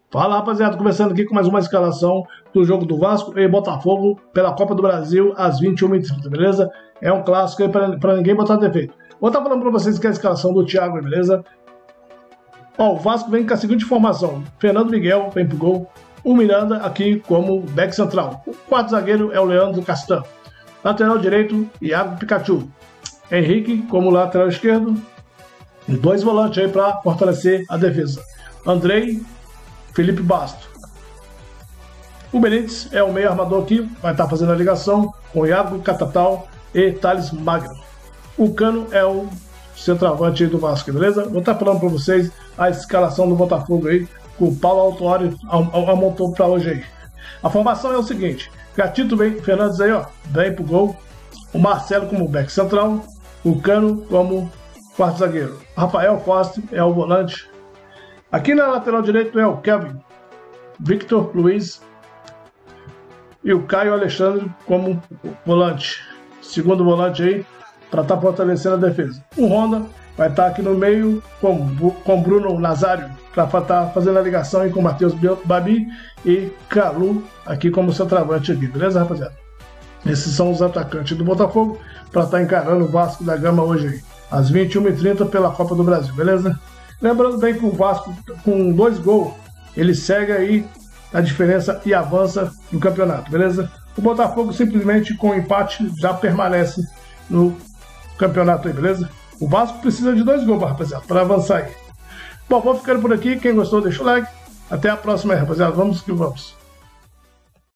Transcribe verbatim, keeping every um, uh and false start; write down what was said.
Fala, rapaziada, começando aqui com mais uma escalação do jogo do Vasco e Botafogo pela Copa do Brasil às vinte e uma e trinta, beleza? É um clássico aí para ninguém botar defeito. Vou estar falando para vocês que é a escalação do Thiago, beleza? Ó, o Vasco vem com a seguinte formação: Fernando Miguel vem pro gol, o Miranda aqui como back central. O quarto zagueiro é o Leandro Castan. Lateral direito, Iago Pikachu. Henrique como lateral esquerdo. E dois volantes aí para fortalecer a defesa: Andrei, Felipe Basto. O Benítez é o meio armador aqui, vai estar fazendo a ligação com o Iago Catatal e Thales Magno. O Cano é o centroavante do Vasco, beleza? Vou estar falando para vocês a escalação do Botafogo aí, com o Paulo Autuori amontou para hoje aí. A formação é o seguinte: Gatito vem, Fernandes aí, ó, vem pro gol. O Marcelo como back central, o Cano como quarto zagueiro. Rafael Costa é o volante. Aqui na lateral direito é o Kevin, Victor Luiz e o Caio Alexandre como volante. Segundo volante aí, para estar fortalecendo a defesa. O Honda vai estar aqui no meio com com Bruno Nazário, para estar fazendo a ligação aí com o Matheus Babi e Calu aqui como centroavante aqui, beleza, rapaziada? Esses são os atacantes do Botafogo para estar encarando o Vasco da Gama hoje aí, às vinte e uma e trinta pela Copa do Brasil, beleza? Lembrando bem que o Vasco, com dois gols, ele segue aí a diferença e avança no campeonato, beleza? O Botafogo simplesmente com empate já permanece no campeonato aí, beleza? O Vasco precisa de dois gols, rapaziada, para avançar aí. Bom, vou ficando por aqui. Quem gostou, deixa o like. Até a próxima aí, rapaziada. Vamos que vamos.